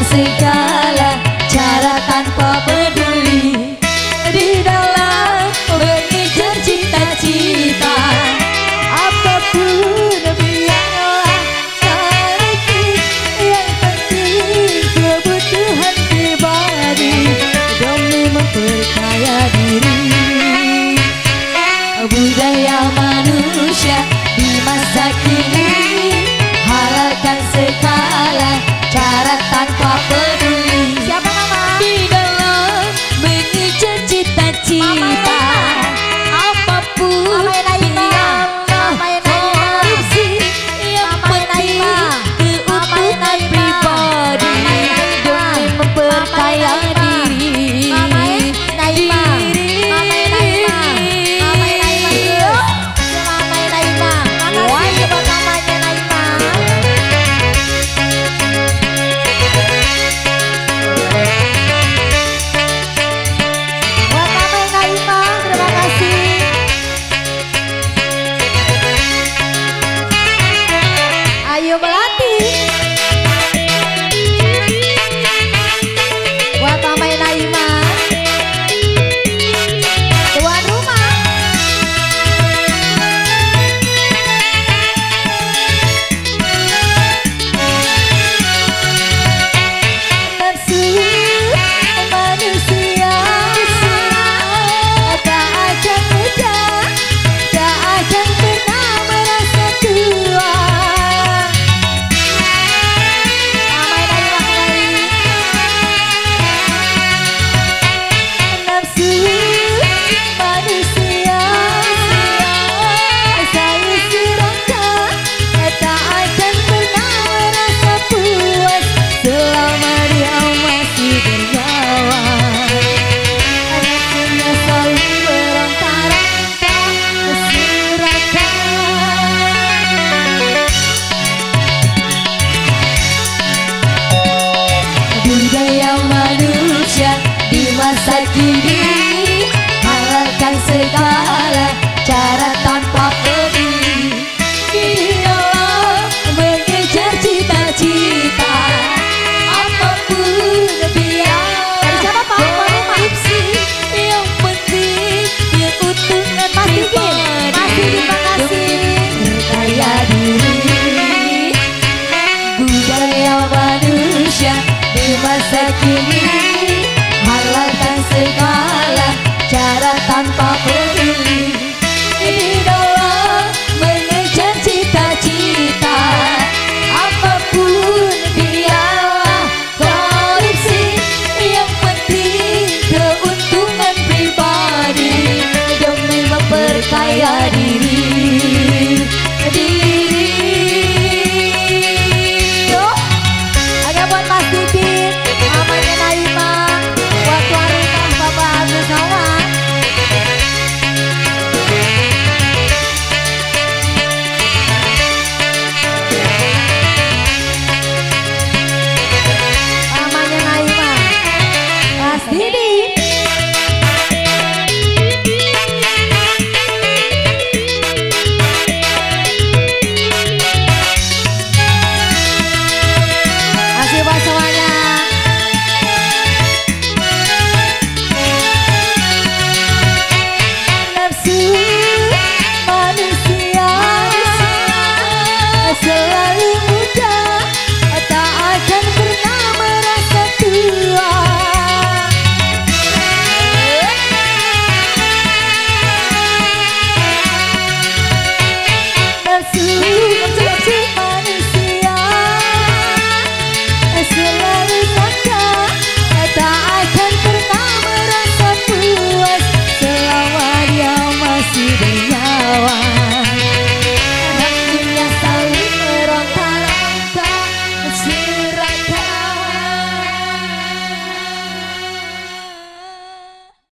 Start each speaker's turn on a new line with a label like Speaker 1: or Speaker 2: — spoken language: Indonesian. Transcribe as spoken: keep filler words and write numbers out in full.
Speaker 1: segala cara tanpa peduli di dalam mengejar cita-cita. Apapun biarlah rezeki, yang penting kebutuhan pribadi demi memperkaya diri. Budaya manusia di masa kini, halalkan segala cara tanpa peduli.
Speaker 2: Siapa mama?
Speaker 1: Di dalam mengejar cita-cita. Apapun biarlah korupsi, yang penting keuntungan pribadi demi memperkaya diri.
Speaker 2: Ayo Melati. Buat Mama Naima, tuan rumah.
Speaker 1: Nafsu manusia tak akan mudah, tak akan pernah merasa tua. Nafsu manusia saya serahkan, tak akan pernah merasa puas selama dia masih bernyawa. Nafsunya selalu berantara tak serahkan. Budaya manusia di masa kini, halalkan segala cara tanpa peduli di dalam mengejar cita-cita. Apapun biarlah korupsi, yang penting keuntungan pribadi demi memperkaya diri. Budaya manusia di masa kini, halalkan segala cara tanpa peduli.